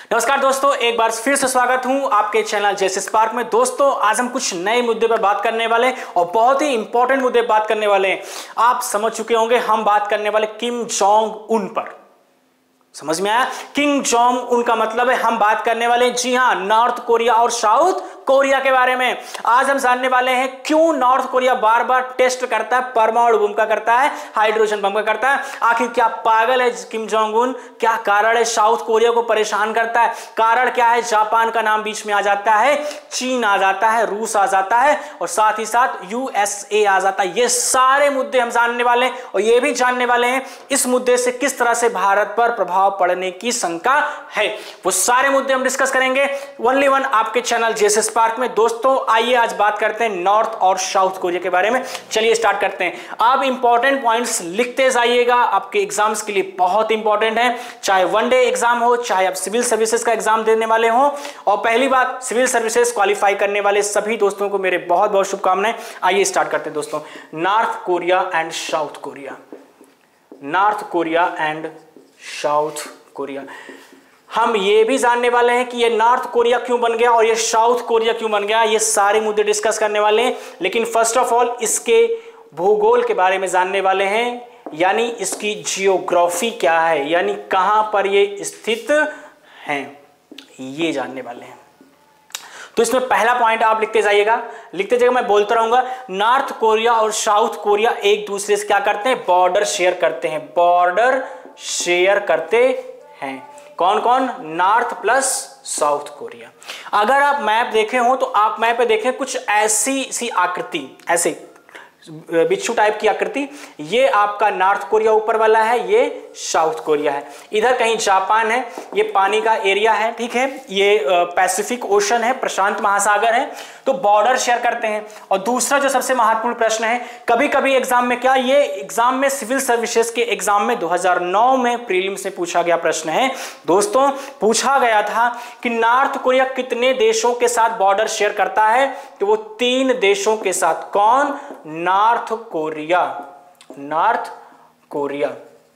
नमस्कार दोस्तों, एक बार फिर से स्वागत हूं आपके चैनल जेएस स्पार्क में। दोस्तों आज हम कुछ नए मुद्दे पर बात करने वाले हैं और बहुत ही इंपॉर्टेंट मुद्दे पर बात करने वाले हैं। आप समझ चुके होंगे हम बात करने वाले किम जोंग उन पर। समझ में आया? किम जोंग उन का मतलब है हम बात करने वाले, जी हां, नॉर्थ कोरिया और साउथ कोरिया के बारे में। आज हम जानने वाले हैं क्यों नॉर्थ कोरिया बार बार टेस्ट करता है, परमाणु बम का करता है, हाइड्रोजन बम का करता है। आखिर क्या पागल है किम जोंग उन? क्या कारण है साउथ कोरिया को परेशान करता है? कारण क्या है? जापान का नाम बीच में आ जाता है, चीन आ जाता है, रूस आ जाता है और साथ ही साथ यूएसए आ जाता है। ये सारे मुद्दे हम जानने वाले हैं और ये भी जानने वाले हैं इस मुद्दे से किस तरह से भारत पर प्रभाव पड़ने की शंका है। वो सारे मुद्दे हम डिस्कस करेंगे ओनली वन आपके चैनल जेएस स्पार्क में। दोस्तों आइए आज बात करते हैं नॉर्थ और साउथ कोरिया के बारे में। चलिए स्टार्ट करते हैं। आप इंपॉर्टेंट पॉइंट्स लिखते जाइएगा, आपके एग्जाम्स के लिए बहुत इंपॉर्टेंट है। चाहे वनडे एग्जाम हो, चाहे आप सिविल सर्विसेज का एग्जाम देने वाले हो। और पहली बात, सिविल सर्विसेज क्वालिफाई करने वाले सभी दोस्तों को मेरे बहुत बहुत शुभकामनाएं। आइए स्टार्ट करते हैं दोस्तों। North Korea and South Korea, North Korea and South Korea. हम ये भी जानने वाले हैं कि ये नॉर्थ कोरिया क्यों बन गया और ये साउथ कोरिया क्यों बन गया। ये सारे मुद्दे डिस्कस करने वाले हैं, लेकिन फर्स्ट ऑफ ऑल इसके भूगोल के बारे में जानने वाले हैं, यानी इसकी जियोग्राफी क्या है, यानी कहां पर ये स्थित हैं, ये जानने वाले हैं। तो इसमें पहला पॉइंट आप लिखते जाइएगा, मैं बोलता रहूंगा। नॉर्थ कोरिया और साउथ कोरिया एक दूसरे से क्या करते हैं? बॉर्डर शेयर करते हैं, बॉर्डर शेयर करते हैं। कौन कौन? North plus South Korea. अगर आप मैप देखे हो तो आप मैप पे देखें कुछ ऐसी सी आकृति, ऐसे बिच्छू टाइप की आकृति, ये आपका नॉर्थ कोरिया ऊपर वाला है, ये साउथ कोरिया है। इधर कहीं जापान है, ये पानी का एरिया है, ठीक है, ये पैसिफिक ओशन है, प्रशांत महासागर है, तो बॉर्डर शेयर करते हैं। और दूसरा जो सबसे महत्वपूर्ण प्रश्न है, कभी कभी एग्जाम में, क्या ये एग्जाम में सिविल सर्विसेज के एग्जाम में 2009 में प्रीलिम्स में पूछा गया प्रश्न है दोस्तों। पूछा गया था कि नॉर्थ कोरिया कितने देशों के साथ बॉर्डर शेयर करता है? तो वो 3 देशों के साथ। कौन? North Korea. नॉर्थ कोरिया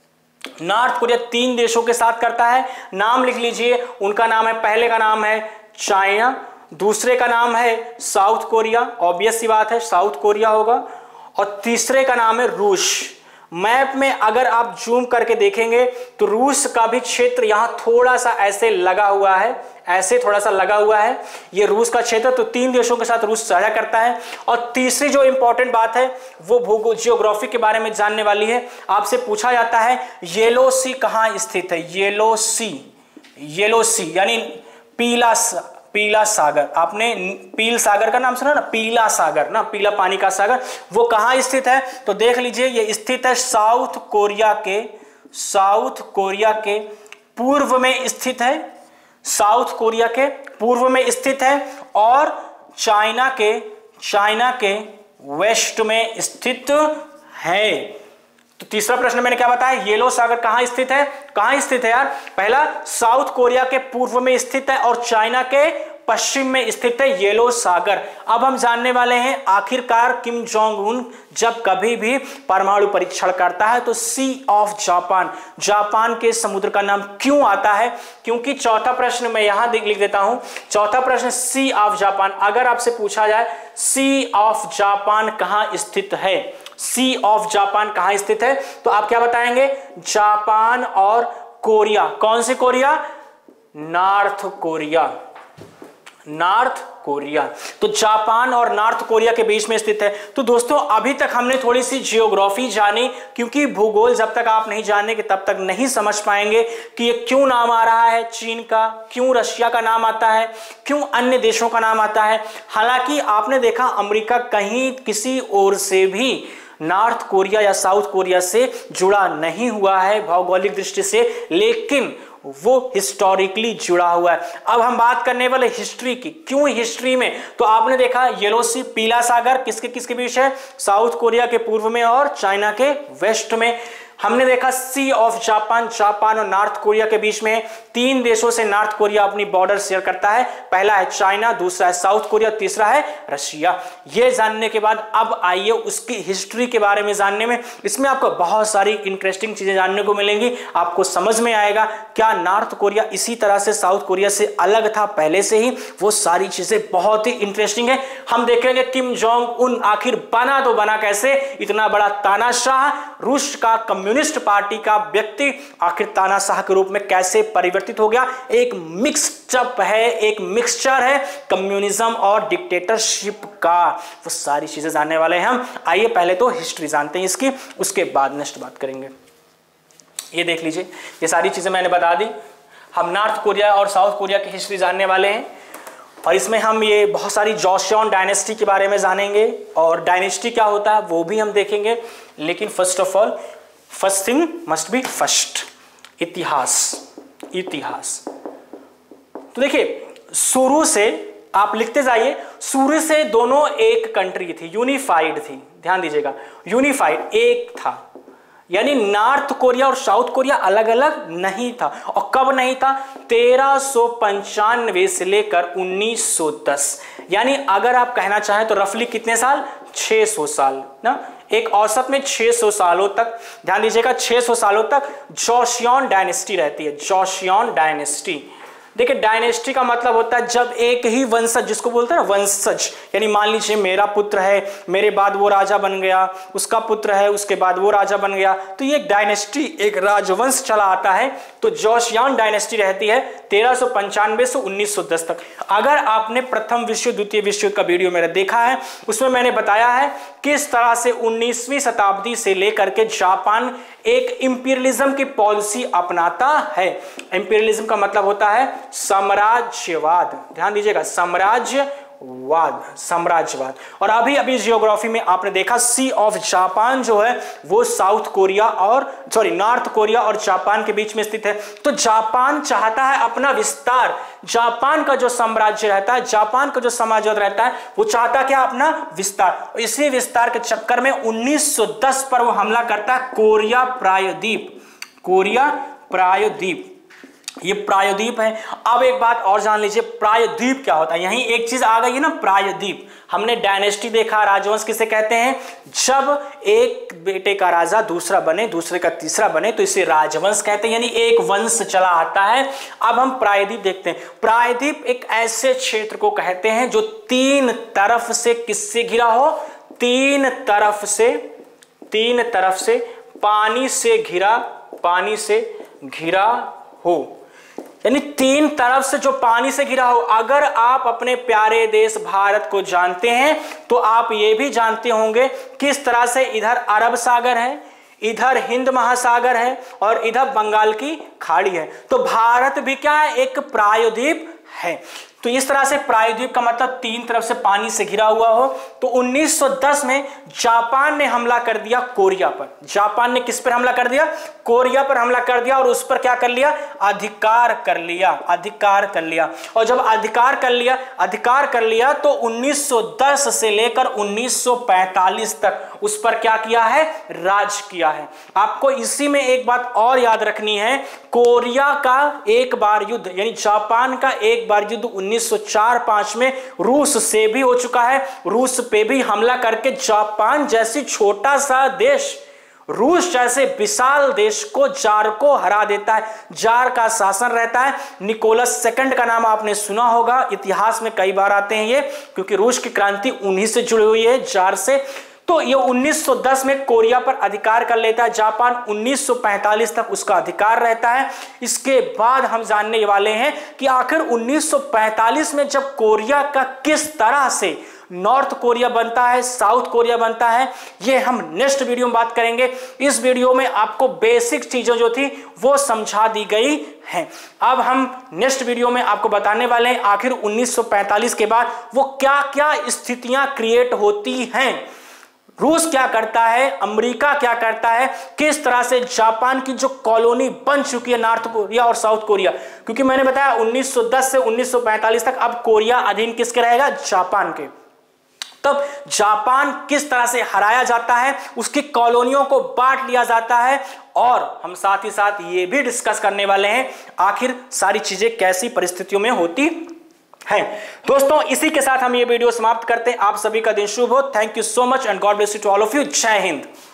3 देशों के साथ करता है। नाम लिख लीजिए, उनका नाम है, पहले का नाम है चाइना, दूसरे का नाम है साउथ कोरिया, ऑब्वियस सी बात है साउथ कोरिया होगा, और तीसरे का नाम है रूस। मैप में अगर आप जूम करके देखेंगे तो रूस का भी क्षेत्र यहां थोड़ा सा ऐसे लगा हुआ है, ऐसे थोड़ा सा लगा हुआ है, ये रूस का क्षेत्र। तो 3 देशों के साथ रूस साझा करता है। और तीसरी जो इंपॉर्टेंट बात है वो भूगोल जियोग्राफी के बारे में जानने वाली है। आपसे पूछा जाता है येलो सी कहां स्थित है? येलो सी यानी पीला सागर। आपने पील सागर का नाम सुना ना? पीला सागर ना, पीला पानी का सागर, वो कहां स्थित है? तो देख लीजिए, ये स्थित है साउथ कोरिया के पूर्व में स्थित है, साउथ कोरिया के पूर्व में स्थित है, और चाइना के वेस्ट में स्थित है। तो तीसरा प्रश्न मैंने क्या बताया? येलो सागर कहां स्थित है? कहां स्थित है यार? पहला, साउथ कोरिया के पूर्व में स्थित है और चाइना के पश्चिम में स्थित है येलो सागर। अब हम जानने वाले हैं आखिरकार किम जोंग उन जब कभी भी परमाणु परीक्षण करता है तो सी ऑफ जापान के समुद्र का नाम क्यों आता है? क्योंकि चौथा प्रश्न मैं यहां लिख देता हूं, चौथा प्रश्न सी ऑफ जापान। अगर आपसे पूछा जाए सी ऑफ जापान कहां स्थित है, सी ऑफ जापान कहां स्थित है, तो आप क्या बताएंगे? जापान और कोरिया। कौन सी कोरिया? North Korea. तो जापान और नॉर्थ कोरिया के बीच में स्थित है। तो दोस्तों अभी तक हमने थोड़ी सी जियोग्राफी जानी, क्योंकि भूगोल जब तक आप नहीं जानेंगे तब तक नहीं समझ पाएंगे कि ये क्यों नाम आ रहा है चीन का, क्यों रशिया का नाम आता है, क्यों अन्य देशों का नाम आता है। हालांकि आपने देखा अमेरिका कहीं किसी ओर से भी नॉर्थ कोरिया या साउथ कोरिया से जुड़ा नहीं हुआ है भौगोलिक दृष्टि से, लेकिन वो हिस्टोरिकली जुड़ा हुआ है। अब हम बात करने वाले हिस्ट्री की। क्यों हिस्ट्री में? तो आपने देखा येलो सी, पीला सागर किसके बीच है? साउथ कोरिया के पूर्व में और चाइना के वेस्ट में। हमने देखा सी ऑफ जापान, जापान और नॉर्थ कोरिया के बीच में 3 देशों से नॉर्थ कोरिया अपनी बॉर्डर शेयर करता है। पहला है चाइना, दूसरा है साउथ कोरिया, तीसरा है रशिया। ये जानने के बाद अब आइए उसकी हिस्ट्री के बारे में जानने में। इसमें आपको बहुत सारी इंटरेस्टिंग चीजें जानने को मिलेंगी। आपको समझ में आएगा क्या नॉर्थ कोरिया इसी तरह से साउथ कोरिया से अलग था पहले से ही। वो सारी चीजें बहुत ही इंटरेस्टिंग है। हम देखेंगे किम जोंग उन आखिर बना तो बना कैसे, इतना बड़ा तानाशाह, रूस का कम्युनिस्ट पार्टी का व्यक्ति आखिर तानाशाह के रूप में कैसे परिवर्तित हो गया। एक मिक्सचअप है, एक मिक्सचर है कम्युनिज्म और डिक्टेटरशिप का। वो सारी चीजें जानने वाले हैं हम। आइए पहले तो हिस्ट्री जानते हैं इसकी, उसके बाद नेक्स्ट बात करेंगे। ये देख लीजिए, ये सारी चीजें मैंने बता दी। हम नॉर्थ कोरिया और साउथ कोरिया की हिस्ट्री जानने वाले हैं और इसमें हम ये बहुत सारी जोसियन डायनेस्टी के बारे में जानेंगे और डायनेस्टी क्या होता है वो भी हम देखेंगे। लेकिन first of all, first thing must be first, इतिहास। इतिहास तो देखिए, शुरू से आप लिखते जाइए, शुरू से दोनों एक कंट्री थी, यूनिफाइड थी। ध्यान दीजिएगा, यूनिफाइड एक था, यानी नॉर्थ कोरिया और साउथ कोरिया अलग अलग नहीं था। और कब नहीं था? 1395 से लेकर 1910, यानी अगर आप कहना चाहें तो रफली कितने साल? 600 साल ना, एक औसत में 600 सालों तक। ध्यान दीजिएगा, 600 सालों तक जोसियन डायनेस्टी रहती है। जोसियन डायनेस्टी, देखिए डायनेस्टी का मतलब होता है जब एक ही वंशज, जिसको बोलते हैं ना वंशज, यानी मान लीजिए मेरा पुत्र है, मेरे बाद वो राजा बन गया, उसका पुत्र है, उसके बाद वो राजा बन गया, तो ये एक डायनेस्टी, एक राजवंश चला आता है। तो जोसियन डायनेस्टी रहती है 1395 से 1910 तक। अगर आपने प्रथम विश्व द्वितीय विश्व का वीडियो मेरा देखा है, उसमें मैंने बताया है किस तरह से 19वीं शताब्दी से लेकर के जापान एक इंपीरियलिज्म की पॉलिसी अपनाता है। इंपीरियलिज्म का मतलब होता है साम्राज्यवाद। ध्यान दीजिएगा, साम्राज्यवाद। और अभी अभी जियोग्राफी में आपने देखा सी ऑफ जापान जो है वो साउथ कोरिया और नॉर्थ कोरिया और जापान के बीच में स्थित है। तो जापान चाहता है अपना विस्तार। जापान का जो साम्राज्य रहता है, जापान का जो साम्राज्य रहता है, वो चाहता क्या? अपना विस्तार। इसी विस्तार के चक्कर में 1910 पर वो हमला करता है कोरिया प्रायद्वीप। कोरिया प्रायद्वीप, ये प्रायद्वीप है। अब एक बात और जान लीजिए, प्रायद्वीप क्या होता है? यहीं एक चीज आ गई है ना, प्रायद्वीप। हमने डायनेस्टी देखा, राजवंश किसे कहते हैं? जब एक बेटे का राजा दूसरा बने, दूसरे का तीसरा बने, तो इसे राजवंश कहते हैं, यानी एक वंश चला आता है। अब हम प्रायद्वीप देखते हैं। प्रायद्वीप एक ऐसे क्षेत्र को कहते हैं जो 3 तरफ से किससे घिरा हो? 3 तरफ से पानी से घिरा हो, यानी 3 तरफ से जो पानी से घिरा हो। अगर आप अपने प्यारे देश भारत को जानते हैं तो आप ये भी जानते होंगे किस तरह से इधर अरब सागर है, इधर हिंद महासागर है और इधर बंगाल की खाड़ी है। तो भारत भी क्या है? एक प्रायद्वीप है। तो इस तरह से प्रायद्वीप का मतलब 3 तरफ से पानी से घिरा हुआ हो। तो 1910 में जापान ने हमला कर दिया कोरिया पर। जापान ने किस पर हमला कर दिया? कोरिया पर हमला कर दिया और उस पर क्या कर लिया? अधिकार कर लिया। और जब अधिकार कर लिया तो 1910 से लेकर 1945 तक उस पर क्या किया है? राज किया है। आपको इसी में एक बात और याद रखनी है, कोरिया का एक बार युद्ध, यानी जापान का एक बार युद्ध 1904-05 में रूस से भी हो चुका है। रूस पे भी हमला करके जापान जैसी छोटा सा देश रूस जैसे विशाल देश को, जार को हरा देता है। जार का शासन रहता है निकोलस सेकंड का नाम आपने सुना होगा, इतिहास में कई बार आते हैं ये, क्योंकि रूस की क्रांति उन्हीं से जुड़ी हुई है, जार से। तो ये 1910 में कोरिया पर अधिकार कर लेता है जापान। 1945 तक उसका अधिकार रहता है। इसके बाद हम जानने वाले हैं कि आखिर 1945 में जब कोरिया का किस तरह से नॉर्थ कोरिया बनता है, साउथ कोरिया बनता है, ये हम नेक्स्ट वीडियो में बात करेंगे। इस वीडियो में आपको बेसिक चीजें जो थी वो समझा दी गई हैं। अब हम नेक्स्ट वीडियो में आपको बताने वाले हैं आखिर 1945 के बाद वो क्या क्या स्थितियां क्रिएट होती हैं। रूस क्या करता है, अमेरिका क्या करता है, किस तरह से जापान की जो कॉलोनी बन चुकी है नॉर्थ कोरिया और साउथ कोरिया, क्योंकि मैंने बताया 1910 से 1945 तक अब कोरिया अधीन किसके रहेगा? जापान के। तब जापान किस तरह से हराया जाता है, उसकी कॉलोनियों को बांट लिया जाता है, और हम साथ ही साथ ये भी डिस्कस करने वाले हैं आखिर सारी चीजें कैसी परिस्थितियों में होती हैं। दोस्तों इसी के साथ हम ये वीडियो समाप्त करते हैं। आप सभी का दिन शुभ हो। Thank you so much and God bless you to all of you. जय हिंद।